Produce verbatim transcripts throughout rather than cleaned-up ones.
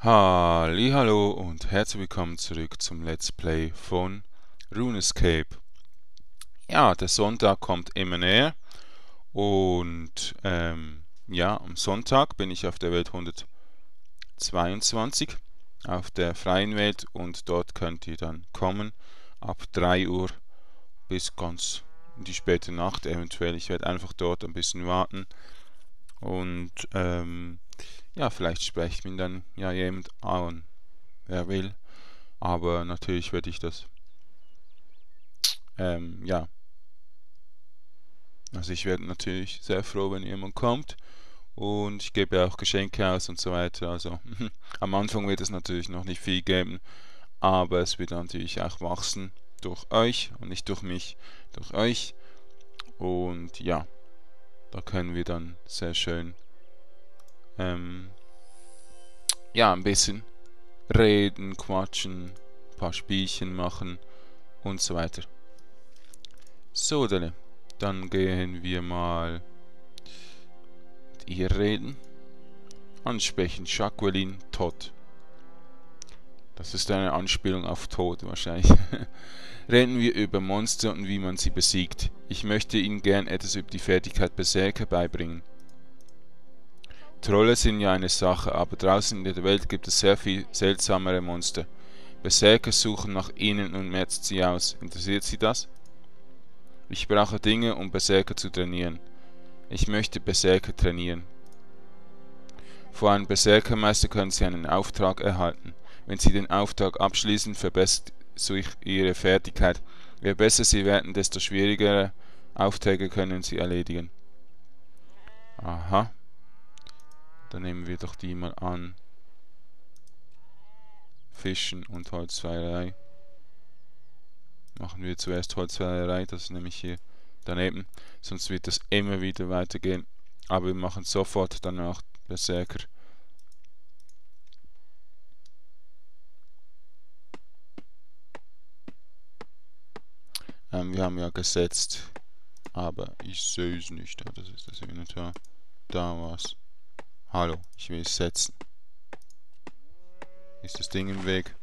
Hallihallo und herzlich willkommen zurück zum Let's Play von RuneScape. Ja, der Sonntag kommt immer näher und ähm, ja, am Sonntag bin ich auf der Welt hundertzweiundzwanzig, auf der freien Welt, und dort könnt ihr dann kommen ab drei Uhr bis ganz in die späte Nacht eventuell. Ich werde einfach dort ein bisschen warten und ähm, ja, vielleicht sprecht mich dann ja jemand an, wer will. Aber natürlich werde ich das, ähm, ja, also ich werde natürlich sehr froh, wenn jemand kommt, und ich gebe auch Geschenke aus und so weiter. Also am Anfang wird es natürlich noch nicht viel geben, aber es wird natürlich auch wachsen durch euch und nicht durch mich, durch euch. Und ja, da können wir dann sehr schön, ähm, ja, ein bisschen reden, quatschen, ein paar Spielchen machen und so weiter. So, Dele. Dann gehen wir mal mit ihr reden. Ansprechen, Jacqueline Todd. Das ist eine Anspielung auf Tod wahrscheinlich. Reden wir über Monster und wie man sie besiegt. Ich möchte Ihnen gern etwas über die Fertigkeit Berserker beibringen. Trolle sind ja eine Sache, aber draußen in der Welt gibt es sehr viel seltsamere Monster. Berserker suchen nach ihnen und merzt sie aus. Interessiert Sie das? Ich brauche Dinge, um Berserker zu trainieren. Ich möchte Berserker trainieren. Vor einem Berserkermeister können Sie einen Auftrag erhalten. Wenn Sie den Auftrag abschließen, verbessert sich Ihre Fertigkeit. Je besser Sie werden, desto schwierigere Aufträge können Sie erledigen. Aha. Dann nehmen wir doch die mal an. Fischen und Holzfällerei. Machen wir zuerst Holzfällerei, das ist nämlich hier daneben. Sonst wird das immer wieder weitergehen. Aber wir machen sofort danach Berserker. Ähm, wir haben ja gesetzt, aber ich sehe es nicht. Das ist das Inventar. Da war's. Hallo, ich will es setzen. Ist das Ding im Weg?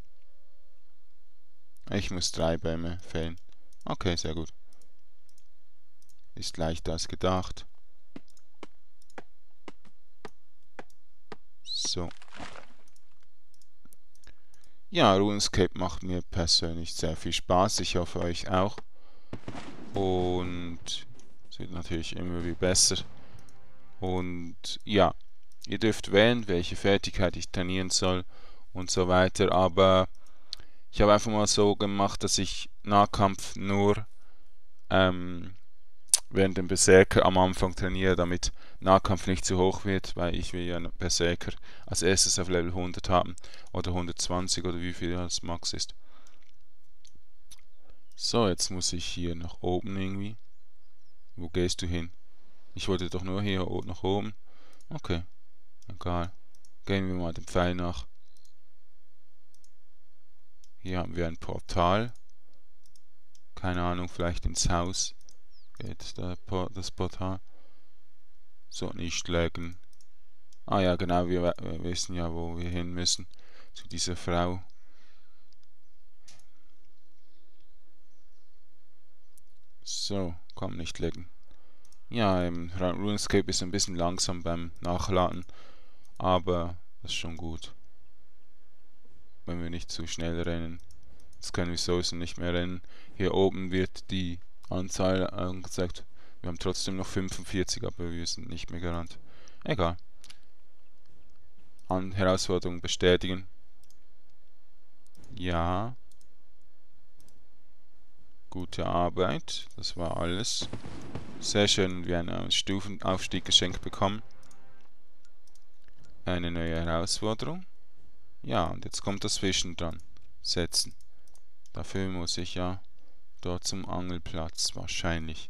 Ich muss drei Bäume fällen. Okay, sehr gut. Ist leichter als gedacht. So. Ja, RuneScape macht mir persönlich sehr viel Spaß. Ich hoffe euch auch. Und es wird natürlich immer wie besser. Und ja, ihr dürft wählen, welche Fertigkeit ich trainieren soll und so weiter. Aber ich habe einfach mal so gemacht, dass ich Nahkampf nur ähm, während dem Berserker am Anfang trainiere, damit Nahkampf nicht zu hoch wird, weil ich will ja Berserker als erstes auf Level hundert haben oder hundertzwanzig oder wie viel das Max ist. So, jetzt muss ich hier nach oben irgendwie. Wo gehst du hin? Ich wollte doch nur hier nach oben. Okay, egal. Gehen wir mal dem Pfeil nach. Hier haben wir ein Portal. Keine Ahnung, vielleicht ins Haus geht das Portal. So, nicht laggen. Ah ja, genau, wir, wir wissen ja, wo wir hin müssen. Zu dieser Frau. So, komm, nicht laggen. Ja, im RuneScape ist ein bisschen langsam beim Nachladen, aber das ist schon gut. Wenn wir nicht zu schnell rennen. Jetzt können wir sowieso nicht mehr rennen. Hier oben wird die Anzahl angezeigt. Wir haben trotzdem noch fünfundvierzig, aber wir sind nicht mehr gerannt. Egal. An Herausforderung bestätigen. Ja. Gute Arbeit. Das war alles. Sehr schön, wir haben einen Stufenaufstieg geschenkt bekommen. Eine neue Herausforderung. Ja, und jetzt kommt das Fischen dran. Setzen. Dafür muss ich ja dort zum Angelplatz, wahrscheinlich.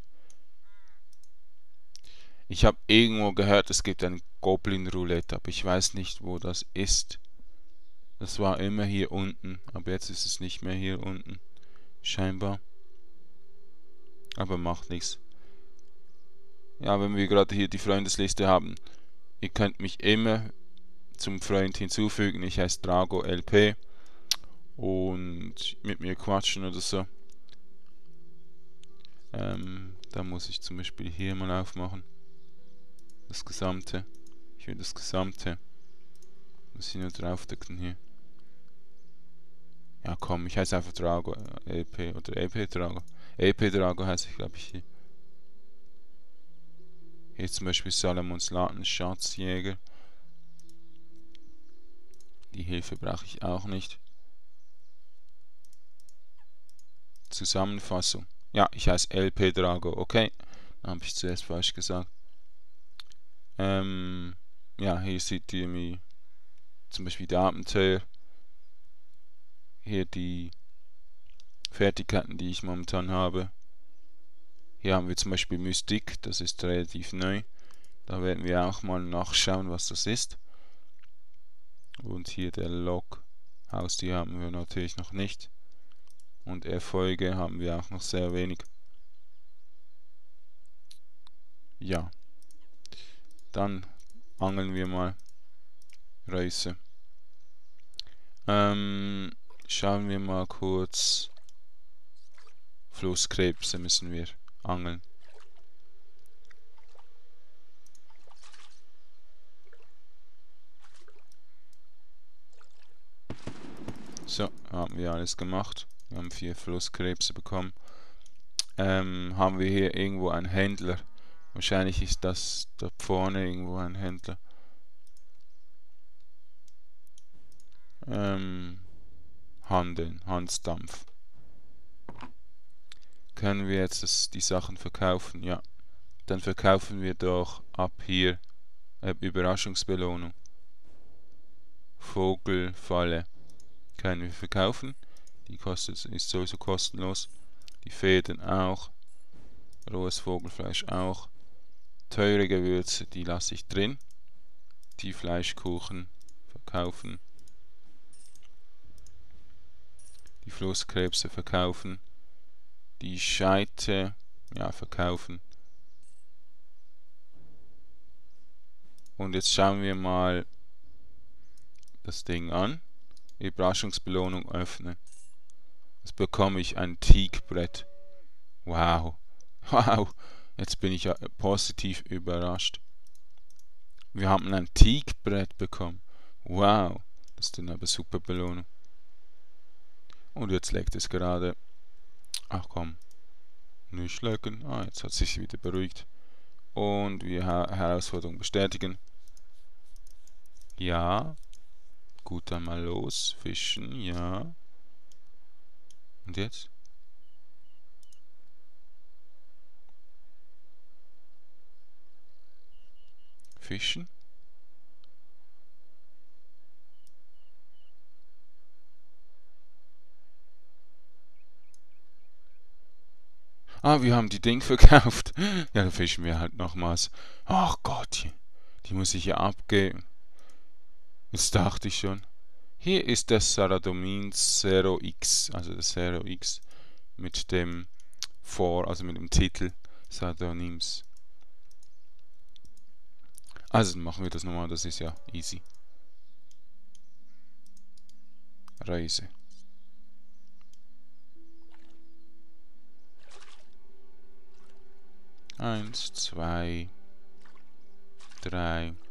Ich habe irgendwo gehört, es gibt ein Goblin Roulette, aber ich weiß nicht, wo das ist. Das war immer hier unten, aber jetzt ist es nicht mehr hier unten. Scheinbar. Aber macht nichts. Ja, wenn wir gerade hier die Freundesliste haben, ihr könnt mich immer zum Freund hinzufügen. Ich heiße Drago L P und mit mir quatschen oder so. Ähm, da muss ich zum Beispiel hier mal aufmachen. Das Gesamte. Ich will das Gesamte. Muss ich nur draufdecken hier. Ja komm, ich heiße einfach Drago L P oder L P Drago. L P Drago heiße ich, glaube ich, hier. Hier zum Beispiel Salomons Laden Schatzjäger. Die Hilfe brauche ich auch nicht. Zusammenfassung. Ja, ich heiße L P Drago, okay. Habe ich zuerst falsch gesagt. Ähm, ja, hier seht ihr mir zum Beispiel die Abenteuer. Hier die Fertigkeiten, die ich momentan habe. Hier haben wir zum Beispiel Mystik, das ist relativ neu. Da werden wir auch mal nachschauen, was das ist. Und hier der Log. Haustier haben wir natürlich noch nicht. Und Erfolge haben wir auch noch sehr wenig. Ja. Dann angeln wir mal. Reise. Ähm, schauen wir mal kurz. Flusskrebse müssen wir angeln. So, haben wir alles gemacht. Wir haben vier Flusskrebse bekommen. Ähm, haben wir hier irgendwo einen Händler? Wahrscheinlich ist das da vorne irgendwo ein Händler. Ähm, Handeln, Hansdampf. Können wir jetzt das, die Sachen verkaufen? Ja. Dann verkaufen wir doch ab hier äh, Überraschungsbelohnung. Vogelfalle können wir verkaufen. Die kostet, ist sowieso kostenlos. Die Fäden auch. Rohes Vogelfleisch auch. Teure Gewürze, die lasse ich drin. Die Fleischkuchen verkaufen. Die Flusskrebse verkaufen. Die Scheite, ja, verkaufen. Und jetzt schauen wir mal das Ding an. Überraschungsbelohnung öffnen. Jetzt bekomme ich ein Teakbrett. Wow. Wow. Jetzt bin ich ja positiv überrascht. Wir haben ein Teakbrett bekommen. Wow. Das ist dann aber super Belohnung. Und jetzt legt es gerade. Ach komm. Nicht lecken. Ah, jetzt hat es sich wieder beruhigt. Und wir ha Herausforderung bestätigen. Ja. Gut, dann mal los. Fischen. Ja. Und jetzt? Fischen? Ah, wir haben die Ding verkauft. Ja, dann fischen wir halt nochmals. Ach Gott, die muss ich ja abgeben. Jetzt dachte ich schon. Hier ist der Saradomin Zero X, also der Zero X mit dem Vor, also mit dem Titel Saradonims. Also dann machen wir das nochmal, das ist ja easy. Reise. Eins, zwei, drei,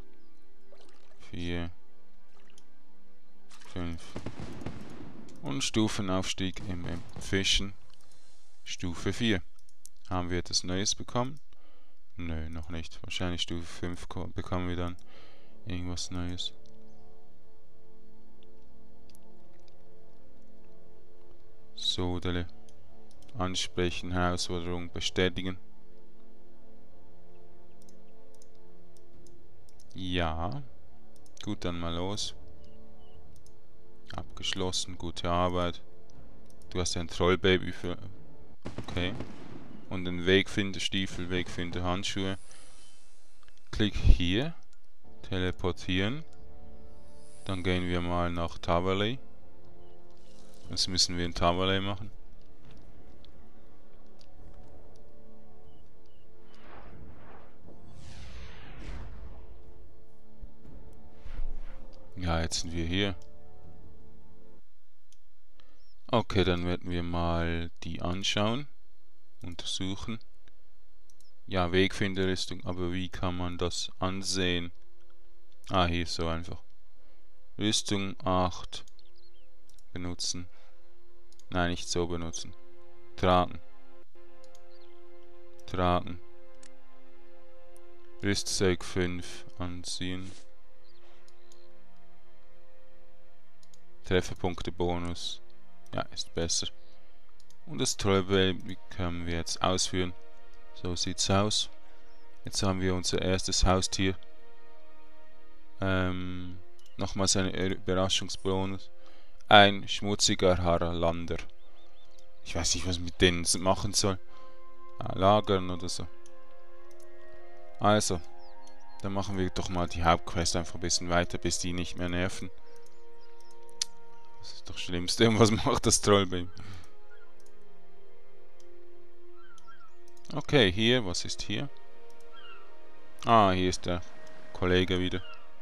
vier, fünf. Und Stufenaufstieg im, im Fischen. Stufe vier. Haben wir etwas Neues bekommen? Nö, noch nicht. Wahrscheinlich Stufe fünf bekommen wir dann irgendwas Neues. Sodele. Ansprechen, Herausforderung bestätigen. Ja. Gut, dann mal los. Abgeschlossen, gute Arbeit. Du hast ein Trollbaby für... Okay. Und den Wegfinderstiefel, Wegfinder-Handschuhe. Klick hier. Teleportieren. Dann gehen wir mal nach Tavaley. Was müssen wir in Tavaley machen? Ja, jetzt sind wir hier. Okay, dann werden wir mal die anschauen, untersuchen. Ja, Wegfinderrüstung, aber wie kann man das ansehen? Ah, hier so einfach. Rüstung acht. Benutzen. Nein, nicht so benutzen. Tragen. Tragen. Rüstzeug fünf. Anziehen. Trefferpunkte Bonus. Ja, ist besser. Und das Trolley können wir jetzt ausführen. So sieht's aus. Jetzt haben wir unser erstes Haustier. Ähm, nochmals ein Überraschungsbonus. Ein schmutziger Haarlander. Ich weiß nicht, was ich mit denen machen soll. Ah, lagern oder so. Also, dann machen wir doch mal die Hauptquest einfach ein bisschen weiter, bis die nicht mehr nerven. Das ist doch das Schlimmste. Und was macht das Trollbeam? Okay, hier, was ist hier? Ah, hier ist der Kollege wieder.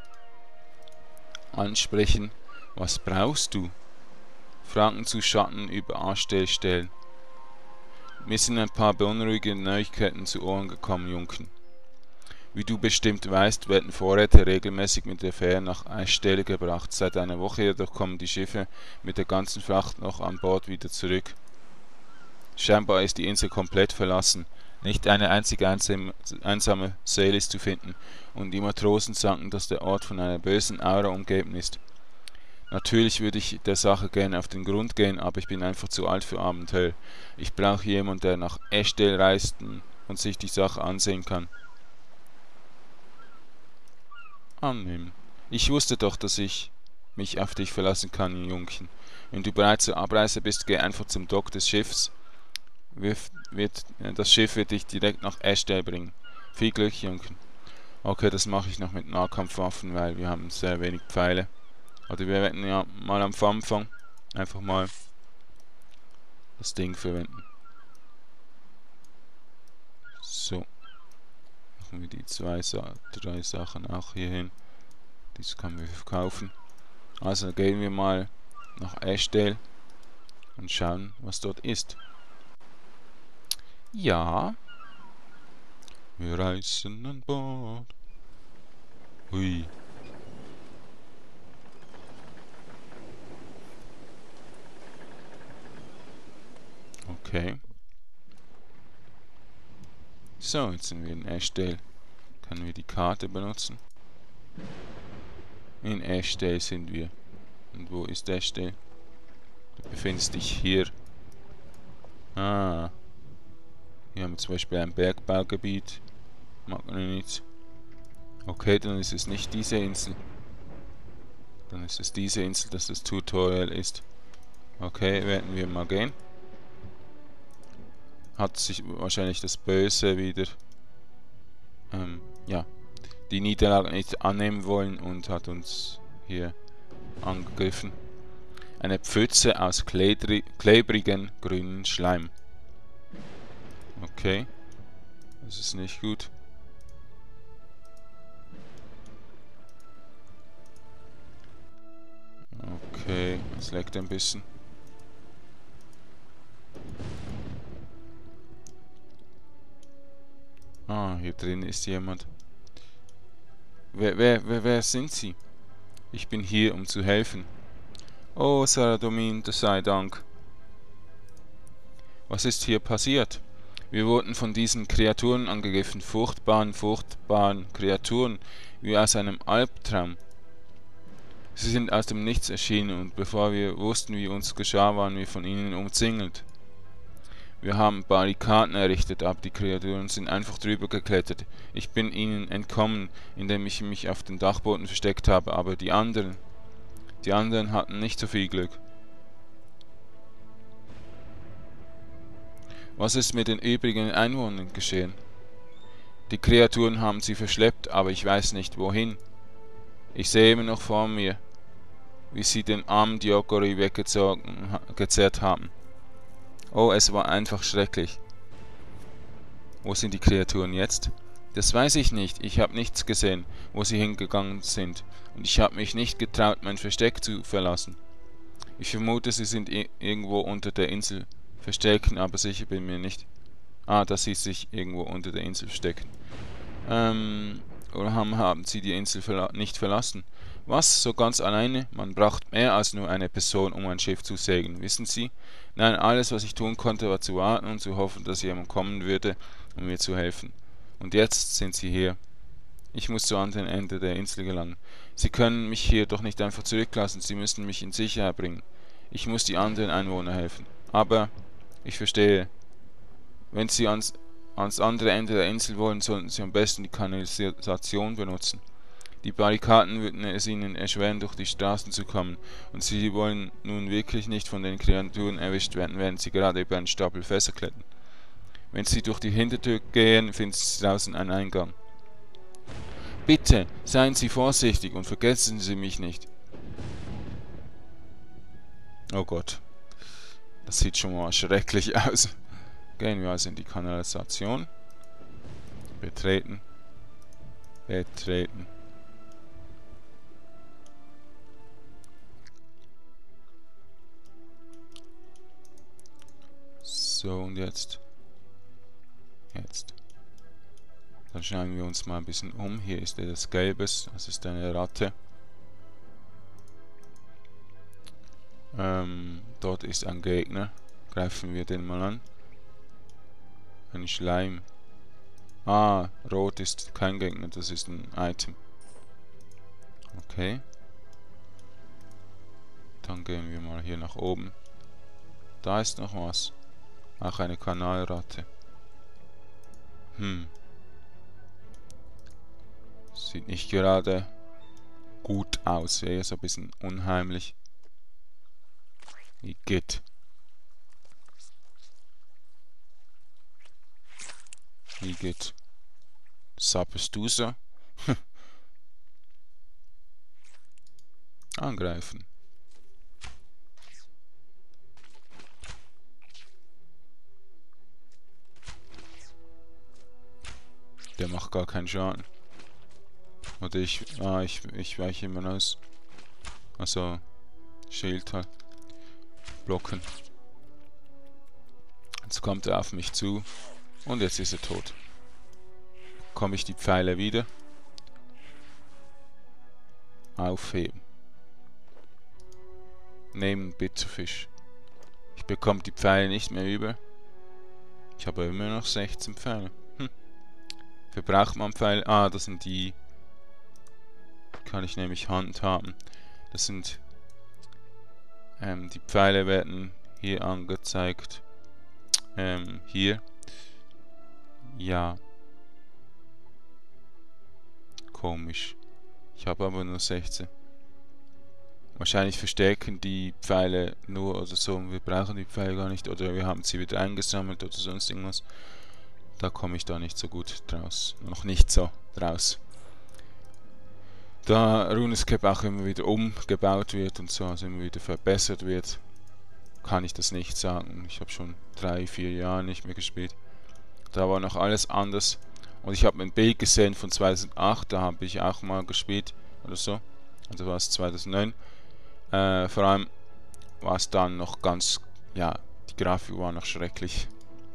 Ansprechen. Was brauchst du? Fragen zu Schatten über Anstellstellen. Mir sind ein paar beunruhigende Neuigkeiten zu Ohren gekommen, Junken. Wie du bestimmt weißt, werden Vorräte regelmäßig mit der Fähre nach Eisstelle gebracht. Seit einer Woche jedoch kommen die Schiffe mit der ganzen Fracht noch an Bord wieder zurück. Scheinbar ist die Insel komplett verlassen. Nicht eine einzige einsame Seele ist zu finden, und die Matrosen sagen, dass der Ort von einer bösen Aura umgeben ist. Natürlich würde ich der Sache gerne auf den Grund gehen, aber ich bin einfach zu alt für Abenteuer. Ich brauche jemanden, der nach Eschdel reist und sich die Sache ansehen kann. Annehmen. Ich wusste doch, dass ich mich auf dich verlassen kann, Jungchen. Wenn du bereit zur Abreise bist, geh einfach zum Dock des Schiffs. Wird, wird, das Schiff wird dich direkt nach Eschdel bringen. Viel Glück, Jungchen. Okay, das mache ich noch mit Nahkampfwaffen, weil wir haben sehr wenig Pfeile. Oder wir werden ja mal am Anfang einfach mal das Ding verwenden. So. Machen wir die zwei, drei Sachen auch hier hin. Das können wir verkaufen. Also gehen wir mal nach Eschdel und schauen, was dort ist. Ja. Wir reisen an Bord. Hui. Okay. So, jetzt sind wir in Eschdel. Können wir die Karte benutzen? In Eschdel sind wir. Und wo ist Eschdel? Du befindest dich hier. Ah. Hier haben wir zum Beispiel ein Bergbaugebiet. Magnetitz. Okay, dann ist es nicht diese Insel. Dann ist es diese Insel, dass das Tutorial ist. Okay, werden wir mal gehen. Hat sich wahrscheinlich das Böse wieder ähm, ja, die Niederlage nicht annehmen wollen und hat uns hier angegriffen. Eine Pfütze aus klebrigen grünen Schleim. Okay, das ist nicht gut. Okay, es leckt ein bisschen. Ah, hier drin ist jemand. Wer, wer, wer, wer sind Sie? Ich bin hier, um zu helfen. Oh, Saradomin, sei Dank. Was ist hier passiert? Wir wurden von diesen Kreaturen angegriffen. Furchtbaren, furchtbaren Kreaturen, wie aus einem Albtraum. Sie sind aus dem Nichts erschienen und bevor wir wussten, wie uns geschah, waren wir von ihnen umzingelt. Wir haben Barrikaden errichtet, aber die Kreaturen sind einfach drüber geklettert. Ich bin ihnen entkommen, indem ich mich auf den Dachboden versteckt habe, aber die anderen, die anderen hatten nicht so viel Glück. Was ist mit den übrigen Einwohnern geschehen? Die Kreaturen haben sie verschleppt, aber ich weiß nicht wohin. Ich sehe immer noch vor mir, wie sie den armen Diokori weggezogen, gezerrt haben. Oh, es war einfach schrecklich. Wo sind die Kreaturen jetzt? Das weiß ich nicht. Ich habe nichts gesehen, wo sie hingegangen sind. Und ich habe mich nicht getraut, mein Versteck zu verlassen. Ich vermute, sie sind irgendwo unter der Insel verstecken, aber sicher bin mir nicht. Ah, dass sie sich irgendwo unter der Insel verstecken. Ähm, oder haben, haben sie die Insel verla nicht verlassen? Was? So ganz alleine? Man braucht mehr als nur eine Person, um ein Schiff zu segeln, wissen Sie? Nein, alles, was ich tun konnte, war zu warten und zu hoffen, dass jemand kommen würde, um mir zu helfen. Und jetzt sind sie hier. Ich muss zu anderen Ende der Insel gelangen. Sie können mich hier doch nicht einfach zurücklassen, Sie müssen mich in Sicherheit bringen. Ich muss die anderen Einwohner helfen. Aber, ich verstehe, wenn Sie ans, ans andere Ende der Insel wollen, sollten Sie am besten die Kanalisation benutzen. Die Barrikaden würden es Ihnen erschweren, durch die Straßen zu kommen, und Sie wollen nun wirklich nicht von den Kreaturen erwischt werden, während Sie gerade über einen Stapel Fässer klettern. Wenn Sie durch die Hintertür gehen, finden Sie draußen einen Eingang. Bitte, seien Sie vorsichtig und vergessen Sie mich nicht. Oh Gott, das sieht schon mal schrecklich aus. Gehen wir also in die Kanalisation. Betreten. Betreten. So, und jetzt. Jetzt. Dann schauen wir uns mal ein bisschen um. Hier ist etwas Gelbes. Das ist eine Ratte. Ähm, dort ist ein Gegner. Greifen wir den mal an. Ein Schleim. Ah, rot ist kein Gegner. Das ist ein Item. Okay. Dann gehen wir mal hier nach oben. Da ist noch was. Ach, eine Kanalratte. Hm. Sieht nicht gerade gut aus. Eher so ein bisschen unheimlich. Wie geht? Wie geht? Sappest du so? Angreifen. Der macht gar keinen Schaden. Oder ich, ah, ich, ich weiche immer aus. Also, Schild halt. Blocken. Jetzt kommt er auf mich zu. Und jetzt ist er tot. Bekomme ich die Pfeile wieder. Aufheben. Nehmen Bitterfisch. Ich bekomme die Pfeile nicht mehr über. Ich habe immer noch sechzehn Pfeile. Hm. Verbraucht man Pfeile? Ah, das sind die. Kann ich nämlich handhaben. Das sind. Ähm, die Pfeile werden hier angezeigt. Ähm, hier. Ja. Komisch. Ich habe aber nur sechzehn. Wahrscheinlich verstärken die Pfeile nur oder so. Wir brauchen die Pfeile gar nicht. Oder wir haben sie wieder eingesammelt oder sonst irgendwas. Da komme ich da nicht so gut draus. Noch nicht so draus. Da RuneScape auch immer wieder umgebaut wird und so, also immer wieder verbessert wird, kann ich das nicht sagen. Ich habe schon drei, vier Jahre nicht mehr gespielt. Da war noch alles anders. Und ich habe ein Bild gesehen von zweitausendacht, da habe ich auch mal gespielt oder so. Also war es zweitausendneun. Äh, vor allem war es dann noch ganz, ja, die Grafik war noch schrecklich.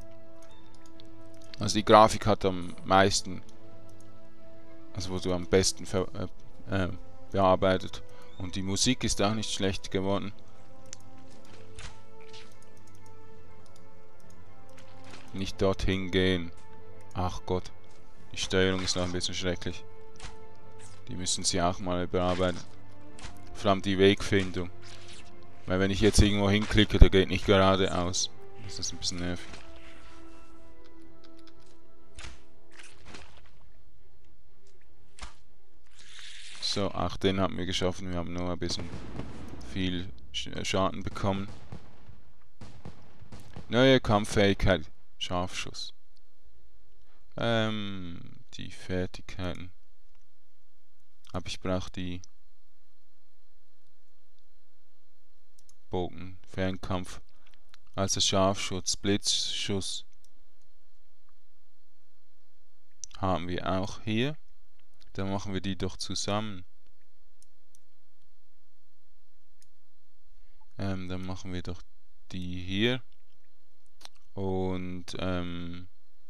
Also die Grafik hat am meisten, also wurde am besten ver, äh, äh, bearbeitet. Und die Musik ist auch nicht schlecht geworden. Nicht dorthin gehen. Ach Gott, die Steuerung ist noch ein bisschen schrecklich. Die müssen sie auch mal überarbeiten. Vor allem die Wegfindung. Weil wenn ich jetzt irgendwo hinklicke, der geht nicht geradeaus. Das ist ein bisschen nervig. So, ach, den haben wir geschaffen. Wir haben nur ein bisschen viel Schaden bekommen. Neue Kampffähigkeit. Scharfschuss. Ähm, die Fertigkeiten. Aber ich brauche die Bogen, Fernkampf, also Scharfschuss, Blitzschuss, haben wir auch hier. Dann machen wir die doch zusammen. Ähm, dann machen wir doch die hier. Und ähm,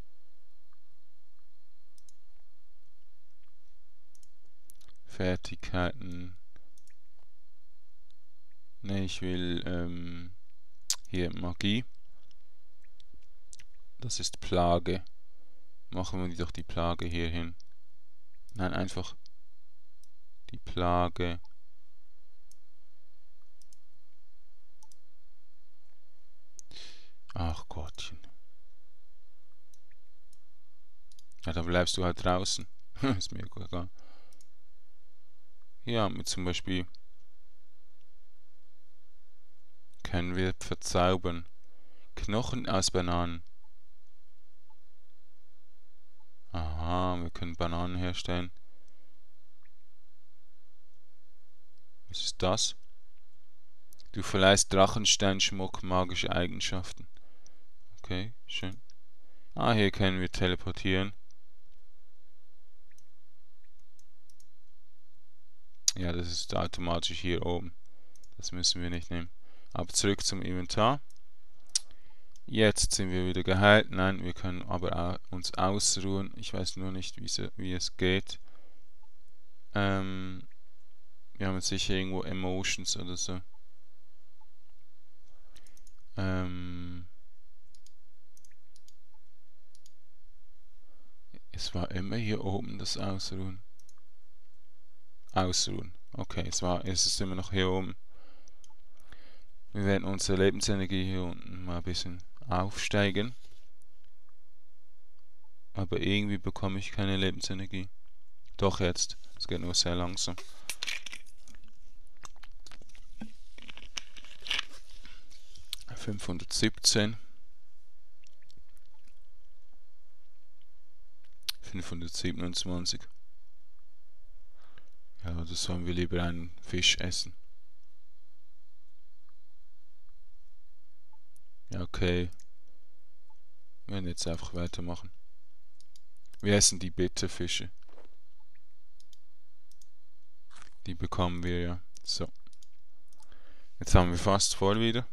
Fertigkeiten. Ne, ich will ähm, hier Magie. Das ist Plage. Machen wir doch die Plage hier hin. Nein, einfach die Plage. Ach Gottchen. Ja, dann bleibst du halt draußen. Ist mir egal. Hier haben wir zum Beispiel, können wir verzaubern. Knochen aus Bananen. Aha, wir können Bananen herstellen. Was ist das? Du verleihst Drachensteinschmuck magische Eigenschaften. Okay, schön. Ah, hier können wir teleportieren. Ja, das ist automatisch hier oben. Das müssen wir nicht nehmen. Aber zurück zum Inventar. Jetzt sind wir wieder geheilt. Nein, wir können aber uns ausruhen. Ich weiß nur nicht, wie es geht. Ähm, wir haben jetzt sicher irgendwo Emotions oder so. Ähm, es war immer hier oben das Ausruhen. Ausruhen. Okay, es war, es ist immer noch hier oben. Wir werden unsere Lebensenergie hier unten mal ein bisschen aufsteigen. Aber irgendwie bekomme ich keine Lebensenergie. Doch jetzt. Es geht nur sehr langsam. fünfhundertsiebzehn. fünfhundertsiebenundzwanzig. Ja, oder sollen wir lieber einen Fisch essen? Ja, okay. Wir werden jetzt einfach weitermachen. Wir essen die Bitterfische. Die bekommen wir ja. So. Jetzt haben wir fast voll wieder.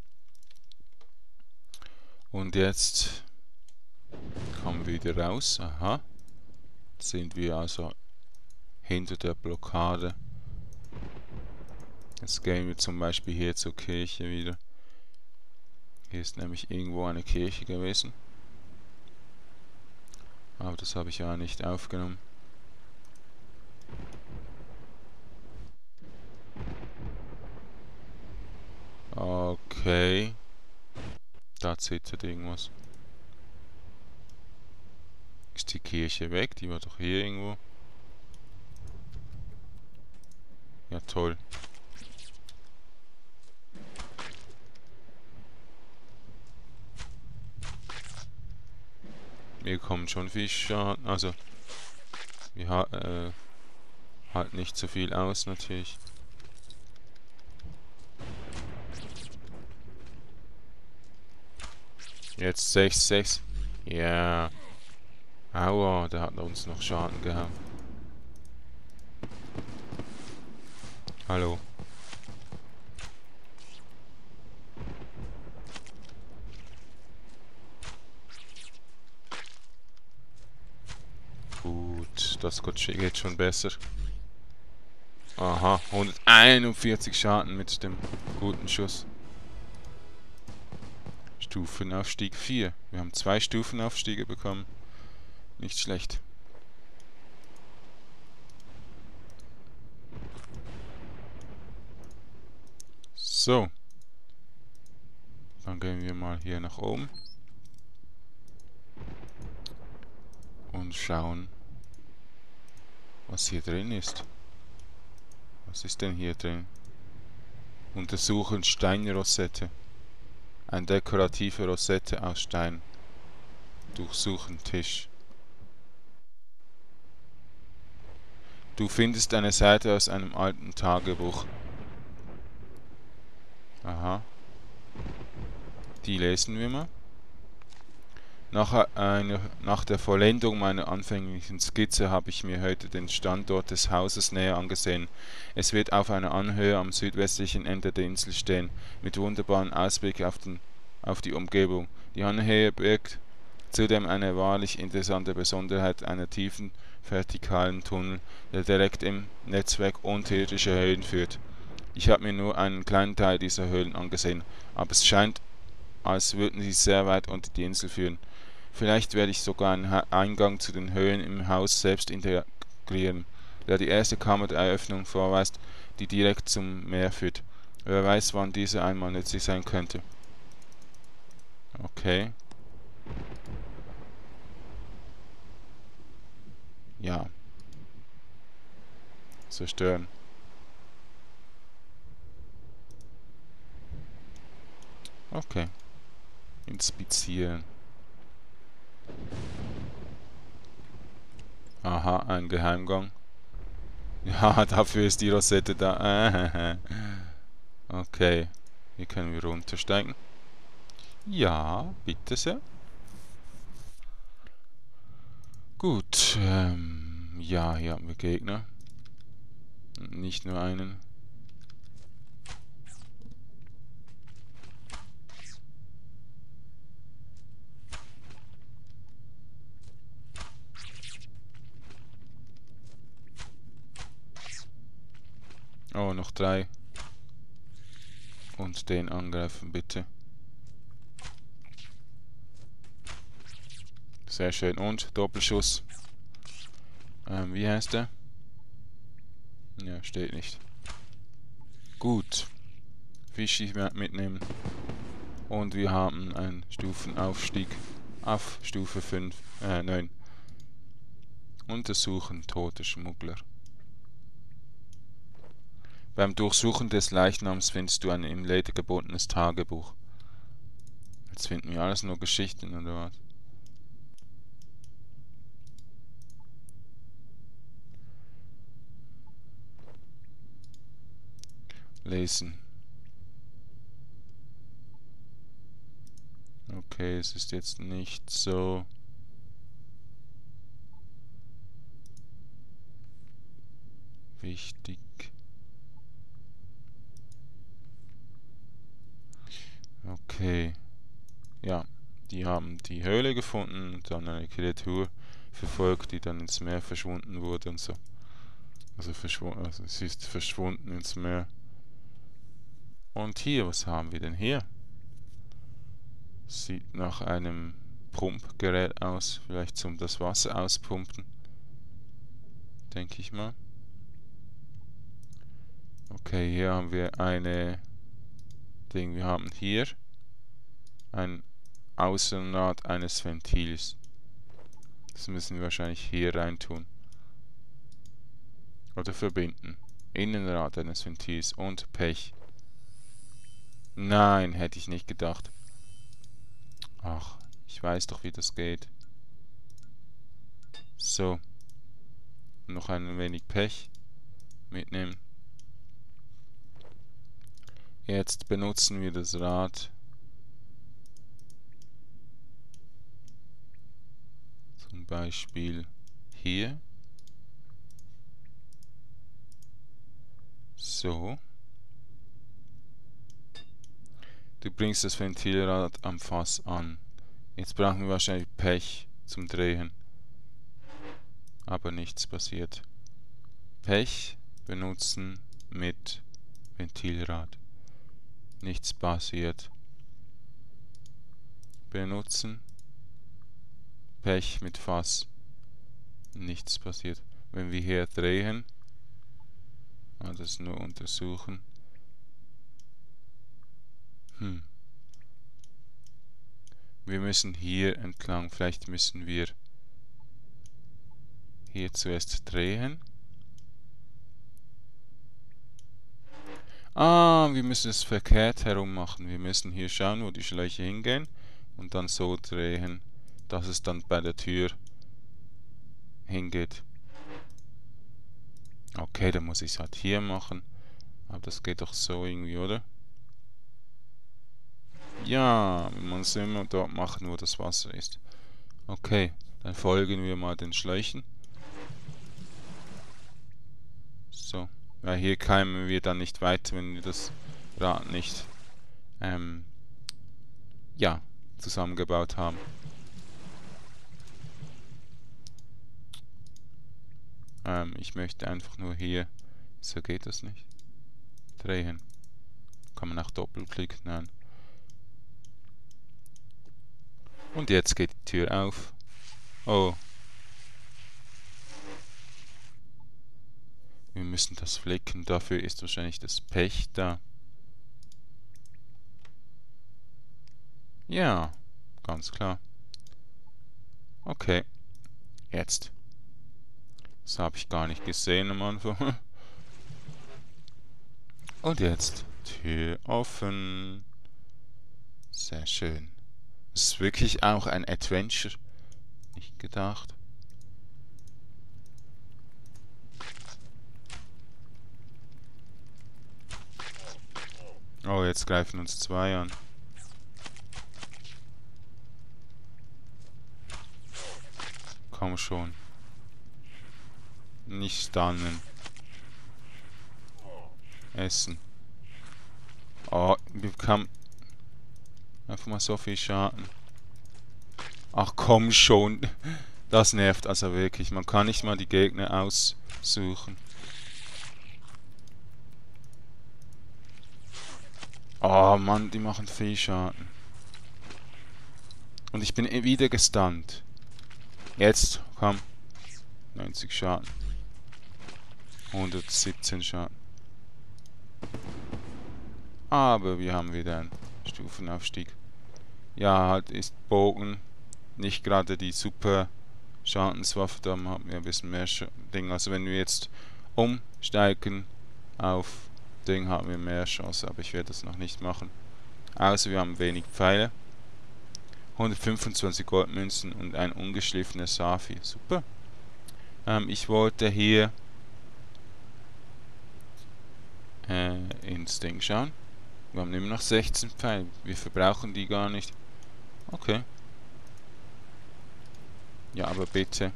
Und jetzt kommen wir wieder raus. Aha. Jetzt sind wir also hinter der Blockade. Jetzt gehen wir zum Beispiel hier zur Kirche wieder. Hier ist nämlich irgendwo eine Kirche gewesen. Aber das habe ich ja nicht aufgenommen. Okay. Da zittert irgendwas. Ist die Kirche weg? Die war doch hier irgendwo. Ja, toll. Wir kommen schon viel Schaden. Also, wir ha äh, halten nicht so viel aus, natürlich. Jetzt sechs, sechs. Ja. Aua, der hat uns noch Schaden gehabt. Hallo. Gut, das geht schon besser. Aha, hunderteinundvierzig Schaden mit dem guten Schuss. Stufenaufstieg vier. Wir haben zwei Stufenaufstiege bekommen. Nicht schlecht. So. Dann gehen wir mal hier nach oben. Und schauen, was hier drin ist. Was ist denn hier drin? Untersuchen Steinrosette. Eine dekorative Rosette aus Stein. Durchsuchen Tisch. Du findest eine Seite aus einem alten Tagebuch. Aha. Die lesen wir mal. Nach, einer, nach der Vollendung meiner anfänglichen Skizze habe ich mir heute den Standort des Hauses näher angesehen. Es wird auf einer Anhöhe am südwestlichen Ende der Insel stehen, mit wunderbarem Ausblick auf, den, auf die Umgebung. Die Anhöhe birgt zudem eine wahrlich interessante Besonderheit einer tiefen vertikalen Tunnel, der direkt im Netzwerk unterirdischer Höhlen führt. Ich habe mir nur einen kleinen Teil dieser Höhlen angesehen, aber es scheint, als würden sie sehr weit unter die Insel führen. Vielleicht werde ich sogar einen Eingang zu den Höhlen im Haus selbst integrieren, der die erste Kammer der Eröffnung vorweist, die direkt zum Meer führt. Wer weiß, wann diese einmal nützlich sein könnte. Okay. Ja. Zerstören. Okay. Inspizieren. Aha, ein Geheimgang. Ja, dafür ist die Rosette da. Okay. Hier können wir runtersteigen. Ja, bitte sehr. Gut. Ähm, ja, hier haben wir Gegner. Nicht nur einen. Oh, noch drei. Und den angreifen, bitte. Sehr schön. Und Doppelschuss. Ähm, wie heißt der? Ja, steht nicht. Gut. Fischi mitnehmen. Und wir haben einen Stufenaufstieg auf Stufe fünf, äh, neun. Untersuchen tote Schmuggler. Beim Durchsuchen des Leichnams findest du ein im Leder gebundenes Tagebuch. Jetzt finden wir alles nur Geschichten, oder was? Lesen. Okay, es ist jetzt nicht so wichtig. Okay. Ja, die haben die Höhle gefunden und dann eine Kreatur verfolgt, die dann ins Meer verschwunden wurde und so. Also, verschwunden, also sie ist verschwunden ins Meer. Und hier, was haben wir denn hier? Sieht nach einem Pumpgerät aus, vielleicht zum das Wasser auspumpen. Denke ich mal. Okay, hier haben wir eine Ding. Wir haben hier ein Außenrad eines Ventils. Das müssen wir wahrscheinlich hier rein tun. Oder verbinden. Innenrad eines Ventils und Pech. Nein, hätte ich nicht gedacht. Ach, ich weiß doch, wie das geht. So. Noch ein wenig Pech mitnehmen. Jetzt benutzen wir das Rad. Zum Beispiel hier. So. Du bringst das Ventilrad am Fass an. Jetzt brauchen wir wahrscheinlich Pech zum Drehen. Aber nichts passiert. Pech benutzen mit Ventilrad. Nichts passiert. Benutzen. Pech mit Fass. Nichts passiert. Wenn wir hier drehen, ah, das nur untersuchen. Hm. Wir müssen hier entlang, vielleicht müssen wir hier zuerst drehen. Ah, wir müssen es verkehrt herum machen. Wir müssen hier schauen, wo die Schläuche hingehen und dann so drehen, dass es dann bei der Tür hingeht. Okay, dann muss ich es halt hier machen. Aber das geht doch so irgendwie, oder? Ja, man muss immer dort machen, wo das Wasser ist. Okay, dann folgen wir mal den Schläuchen. So, weil hier kämen wir dann nicht weiter, wenn wir das Rad nicht ähm, ja, zusammengebaut haben. Ähm, ich möchte einfach nur hier, so geht das nicht, drehen. Kann man auch doppelklicken, nein. Und jetzt geht die Tür auf. Oh. Wir müssen das flicken, dafür ist wahrscheinlich das Pech da. Ja, ganz klar. Okay, jetzt. Das habe ich gar nicht gesehen am Anfang. Und jetzt. Tür offen. Sehr schön. Das ist wirklich auch ein Adventure. Nicht gedacht. Oh, jetzt greifen uns zwei an. Komm schon. Nicht stunnen. Essen. Oh, wir bekommen einfach mal so viel Schaden. Ach komm schon. Das nervt also wirklich. Man kann nicht mal die Gegner aussuchen. Oh Mann, die machen viel Schaden. Und ich bin wieder gestunt. Jetzt, komm. neunzig Schaden. hundertsiebzehn Schaden. Aber wir haben wieder einen Stufenaufstieg. Ja, halt ist Bogen nicht gerade die super Schadenswaffe. Da haben wir ein bisschen mehr Ding. Also wenn wir jetzt umsteigen auf Ding, haben wir mehr Chance. Aber ich werde das noch nicht machen. Außer wir haben wenig Pfeile. hundertfünfundzwanzig Goldmünzen und ein ungeschliffener Saphir. Super. Ähm, ich wollte hier äh, ins Ding schauen. Wir haben immer noch sechzehn Pfeile. Wir verbrauchen die gar nicht. Okay. Ja, aber bitte.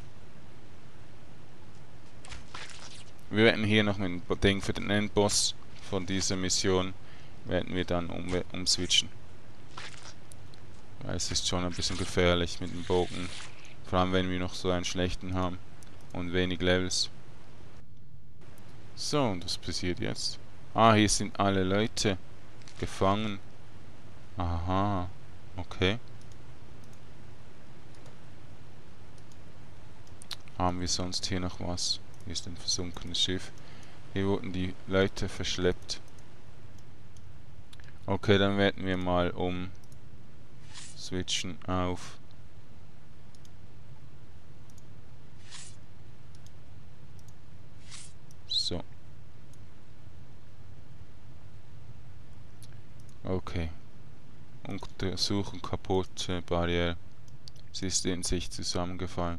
Wir werden hier noch mit dem Ding für den Endboss von dieser Mission werden wir dann um, umswitchen. Weil es ist schon ein bisschen gefährlich mit dem Bogen. Vor allem wenn wir noch so einen schlechten haben. Und wenig Levels. So, und was passiert jetzt? Ah, hier sind alle Leute gefangen. Aha. Okay. Haben wir sonst hier noch was? Hier ist ein versunkenes Schiff. Hier wurden die Leute verschleppt. Okay, dann werden wir mal um switchen auf so. Okay. Untersuchen kaputte Barriere. Sie ist in sich zusammengefallen.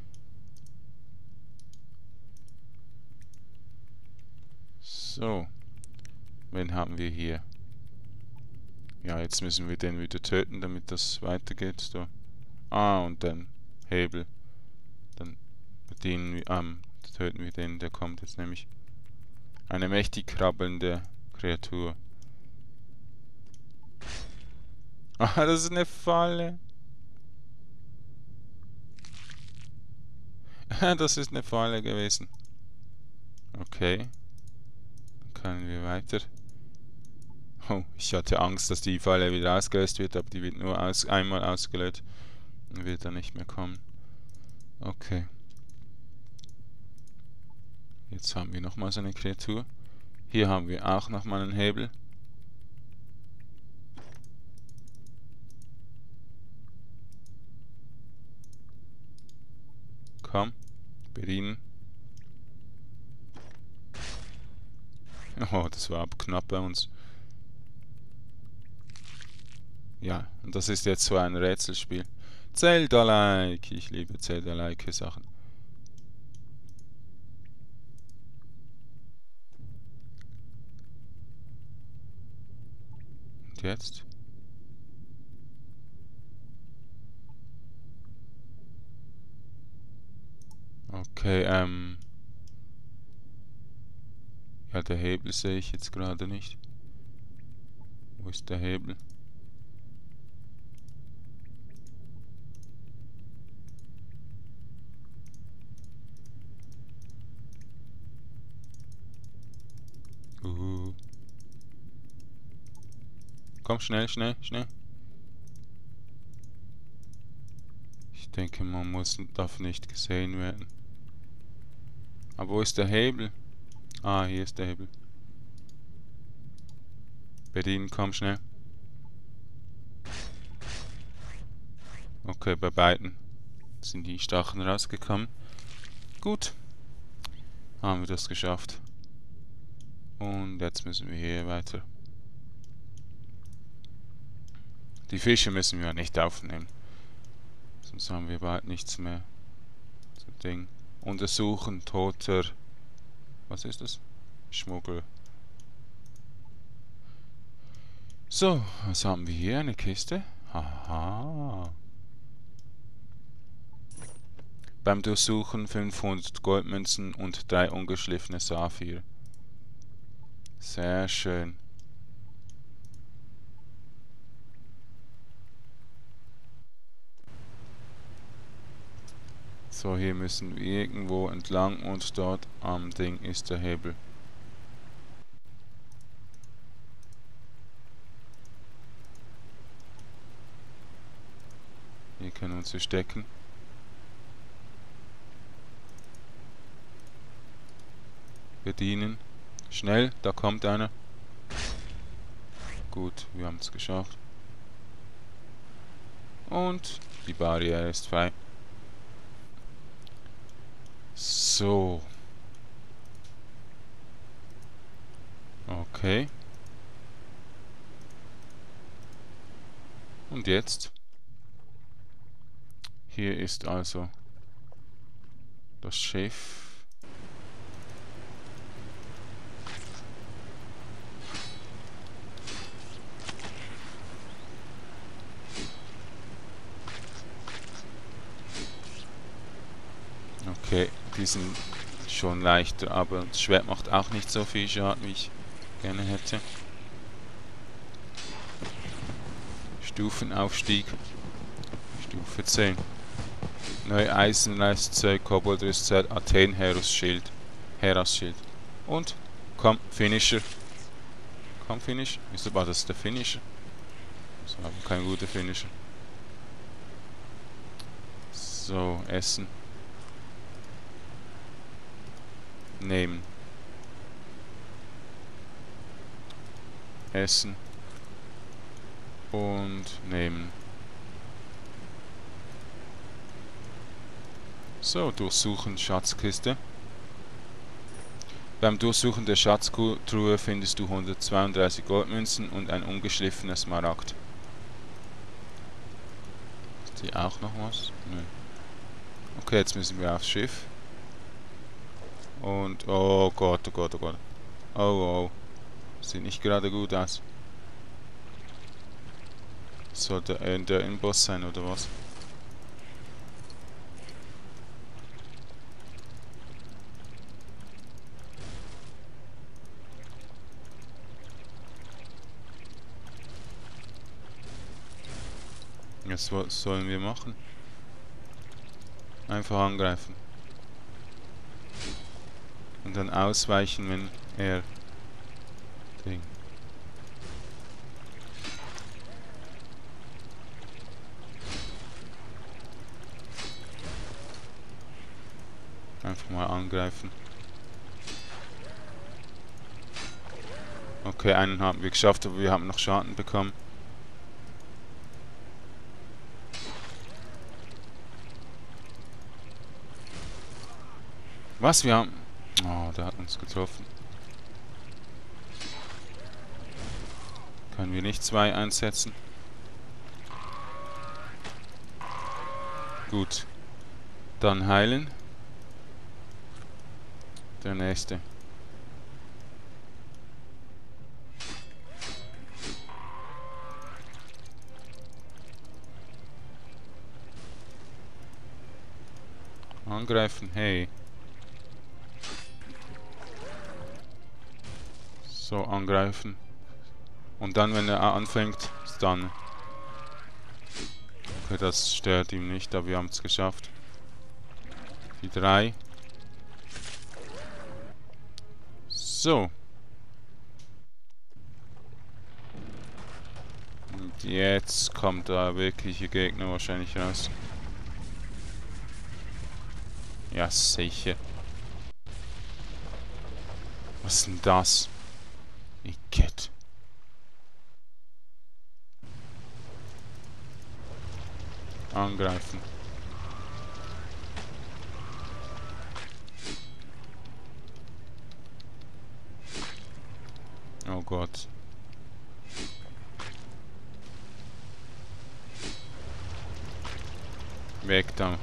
So. Wen haben wir hier? Ja, jetzt müssen wir den wieder töten, damit das weitergeht. So. Ah, und dann Hebel. Dann bedienen wir, ähm, töten wir den, der kommt jetzt nämlich. Eine mächtig krabbelnde Kreatur. Ah, das ist eine Falle. Das ist eine Falle gewesen. Okay. Dann können wir weiter. Oh, ich hatte Angst, dass die Falle wieder ausgelöst wird, aber die wird nur aus, einmal ausgelöst und wird dann nicht mehr kommen. Okay. Jetzt haben wir nochmal so eine Kreatur. Hier haben wir auch nochmal einen Hebel. Komm, bedienen. Oh, das war aber knapp bei uns. Ja, und das ist jetzt so ein Rätselspiel. Zelda-like. Ich liebe Zelda-like Sachen. Und jetzt? Okay, ähm... ja, der Hebel sehe ich jetzt gerade nicht. Wo ist der Hebel? Uh. Komm, schnell, schnell, schnell. Ich denke, man muss, darf nicht gesehen werden. Aber wo ist der Hebel? Ah, hier ist der Hebel. Bedienen, komm schnell. Okay, bei beiden sind die Stacheln rausgekommen. Gut, haben wir das geschafft. Und jetzt müssen wir hier weiter. Die Fische müssen wir nicht aufnehmen. Sonst haben wir bald nichts mehr. So Ding. Untersuchen, toter... Was ist das? Schmuggel. So, was haben wir hier? Eine Kiste? Haha. Beim Durchsuchen fünfhundert Goldmünzen und drei ungeschliffene Saphir. Sehr schön. So, hier müssen wir irgendwo entlang und dort am Ding ist der Hebel. Hier können wir uns verstecken. Bedienen. Schnell, da kommt einer. Gut, wir haben es geschafft. Und die Barriere ist frei. So. Okay. Und jetzt? Hier ist also das Schiff. Okay, die sind schon leichter, aber das Schwert macht auch nicht so viel Schaden, wie ich gerne hätte. Stufenaufstieg. Stufe zehn. Neue Eisenrüstzeuge, Koboldrüstzeit, Athen, Heros Schild. Heras Schild. Und, komm, Finisher. Komm, Finish. Wieso war das der Finisher? Das war kein guter Finisher. So, Essen. Nehmen. Essen. Und nehmen. So, durchsuchen Schatzkiste. Beim Durchsuchen der Schatztruhe findest du hundertzweiunddreißig Goldmünzen und ein ungeschliffenes Smaragd. Ist hier auch noch was? Nein. Okay, jetzt müssen wir aufs Schiff. Und, oh Gott, oh Gott, oh Gott. Oh, oh. Sieht nicht gerade gut aus. Sollte er der Inboss sein, oder was? Jetzt, was sollen wir machen? Einfach angreifen. Und dann ausweichen, wenn er... Ding. Einfach mal angreifen. Okay, einen haben wir geschafft, aber wir haben noch Schaden bekommen. Was? Wir haben... Oh, der hat uns getroffen. Können wir nicht zwei einsetzen? Gut. Dann heilen. Der nächste. Angreifen, hey. So, angreifen. Und dann, wenn er anfängt, dann. Okay, das stört ihm nicht, aber wir haben es geschafft. Die drei. So. Und jetzt kommt da wirkliche Gegner wahrscheinlich raus. Ja, sicher. Was ist denn das? Igitt. Angreifen. Oh Gott. Weg da.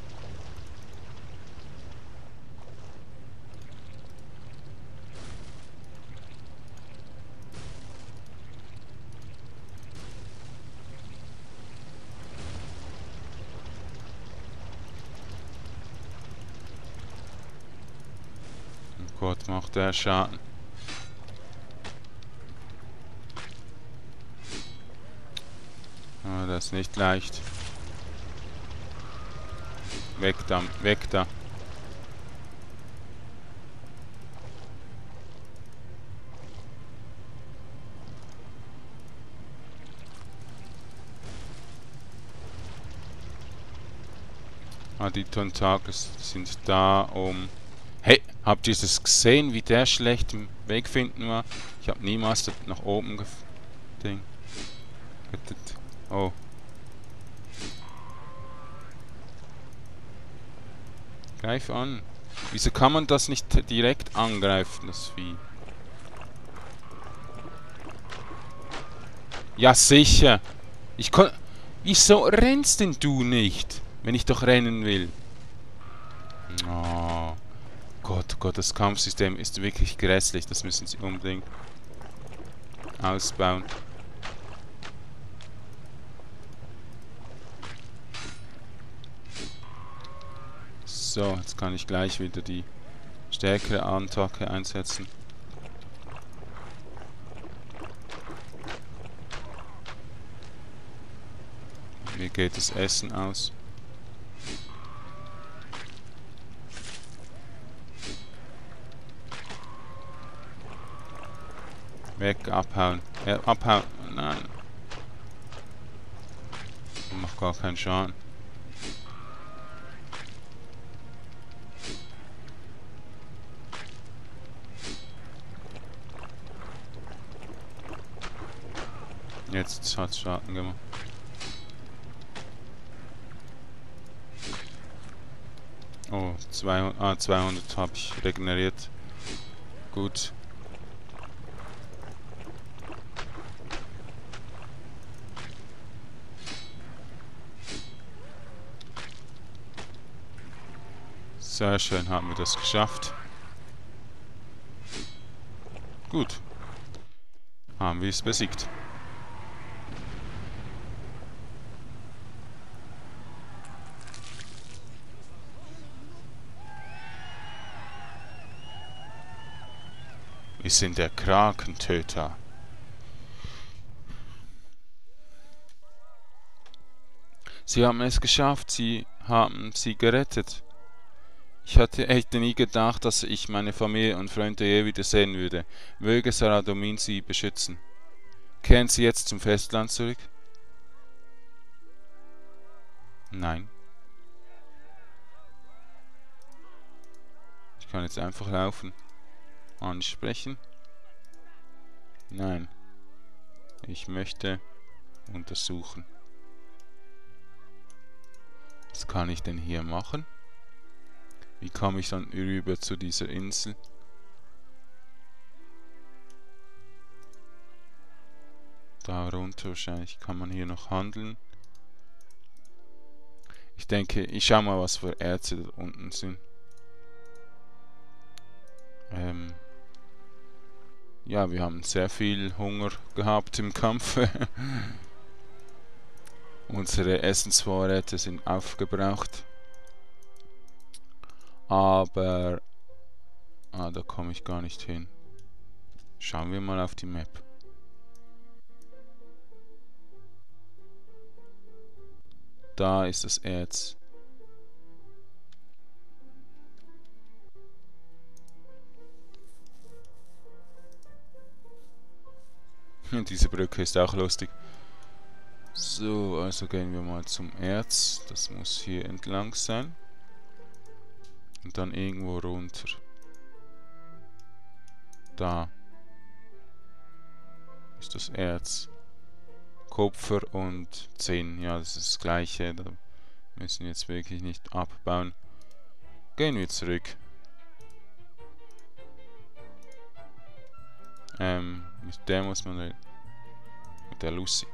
Oh Gott, macht der Schaden. Ah, das ist nicht leicht. Weg da, weg da. Ah, die Tentakel sind da um... Hey, habt ihr das gesehen, wie der schlecht im Weg finden war? Ich habe niemals nach oben gef... Ding. Oh. Greif an. Wieso kann man das nicht direkt angreifen, das Vieh? Ja, sicher. Ich kann... Wieso rennst denn du nicht, wenn ich doch rennen will? Oh. Gott, Gott, das Kampfsystem ist wirklich grässlich. Das müssen sie unbedingt ausbauen. So, jetzt kann ich gleich wieder die stärkere Attacke einsetzen. Mir geht das Essen aus. Weg, abhauen. Ja, abhauen. Nein. Macht gar keinen Schaden. Jetzt hat es Schaden gemacht. Oh, zweihundert, ah, zweihundert habe ich regeneriert. Gut. Sehr schön, haben wir das geschafft. Gut. Haben wir es besiegt. Wir sind der Krakentöter. Sie haben es geschafft, sie haben sie gerettet. Ich hatte, hätte nie gedacht, dass ich meine Familie und Freunde je wieder sehen würde. Möge Saradomin sie beschützen. Kehren Sie jetzt zum Festland zurück? Nein. Ich kann jetzt einfach laufen. Ansprechen? Nein. Ich möchte untersuchen. Was kann ich denn hier machen? Wie komme ich dann rüber zu dieser Insel? Da runter wahrscheinlich kann man hier noch handeln. Ich denke, ich schau mal, was für Erze da unten sind. Ähm ja, wir haben sehr viel Hunger gehabt im Kampf. Unsere Essensvorräte sind aufgebraucht. Aber ah, da komme ich gar nicht hin. Schauen wir mal auf die Map. Da ist das Erz. Diese Brücke ist auch lustig. So, also gehen wir mal zum Erz. Das muss hier entlang sein. Und dann irgendwo runter. Da ist das Erz. Kupfer und Zinn. Ja, das ist das gleiche. Da müssen wir jetzt wirklich nicht abbauen. Gehen wir zurück. Ähm, mit der muss man reden. Mit der Lucy.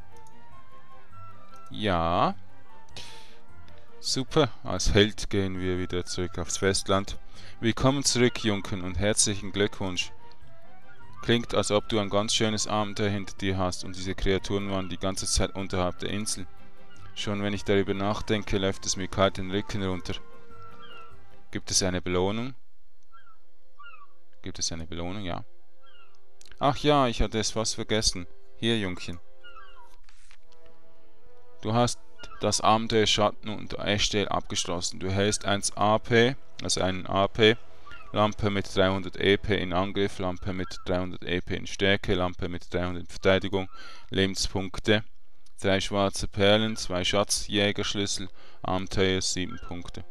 Ja. Super. Als Held gehen wir wieder zurück aufs Festland. Willkommen zurück, Junken, und herzlichen Glückwunsch. Klingt, als ob du ein ganz schönes Abenteuer hinter dir hast und diese Kreaturen waren die ganze Zeit unterhalb der Insel. Schon wenn ich darüber nachdenke, läuft es mir kalt den Rücken runter. Gibt es eine Belohnung? Gibt es eine Belohnung? Ja. Ach ja, ich hatte es fast vergessen. Hier, Jungchen. Du hast das Abenteuer Schatten und Eschdale abgeschlossen. Du hältst eins A P, also einen A P, Lampe mit dreihundert E P in Angriff, Lampe mit dreihundert E P in Stärke, Lampe mit dreihundert Verteidigung, Lebenspunkte, drei schwarze Perlen, zwei Schatzjägerschlüssel, Abenteuer sieben Punkte.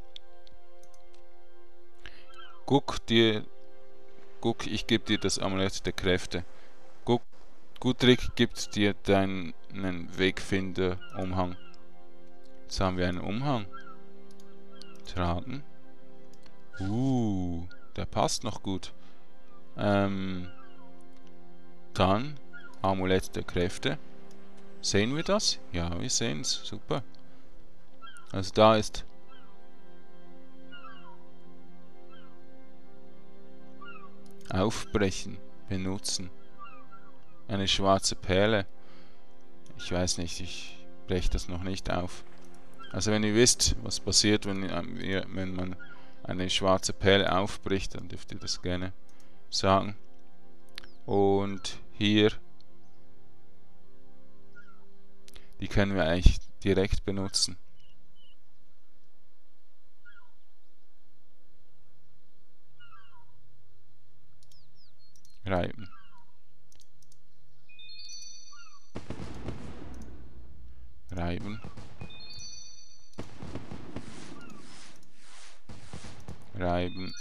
Guck dir, guck, ich gebe dir das Amulett der Kräfte. Guck, Gudrik gibt dir deinen Wegfinder-Umhang. Jetzt haben wir einen Umhang. Tragen. Uh, der passt noch gut. Ähm, dann Amulett der Kräfte. Sehen wir das? Ja, wir sehen es. Super. Also da ist Aufbrechen, benutzen. Eine schwarze Perle. Ich weiß nicht, ich breche das noch nicht auf. Also wenn ihr wisst, was passiert, wenn, wenn man eine schwarze Perle aufbricht, dann dürft ihr das gerne sagen. Und hier, die können wir eigentlich direkt benutzen. Reiben. Reiben. Reiben.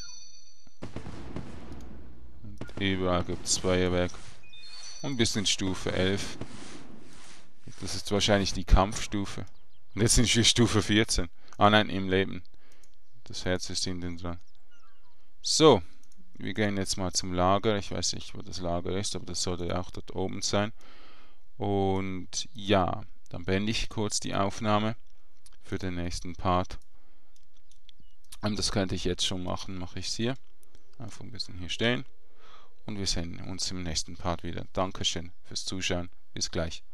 Und überall gibt es Feuerwerk. Und bis in Stufe elf. Das ist wahrscheinlich die Kampfstufe. Und jetzt sind wir Stufe vierzehn. Ah nein, im Leben. Das Herz ist hinten dran. So. Wir gehen jetzt mal zum Lager. Ich weiß nicht, wo das Lager ist, aber das sollte auch dort oben sein. Und ja, dann beende ich kurz die Aufnahme für den nächsten Part. Und das könnte ich jetzt schon machen, mache ich es hier. Einfach ein bisschen hier stehen. Und wir sehen uns im nächsten Part wieder. Dankeschön fürs Zuschauen. Bis gleich.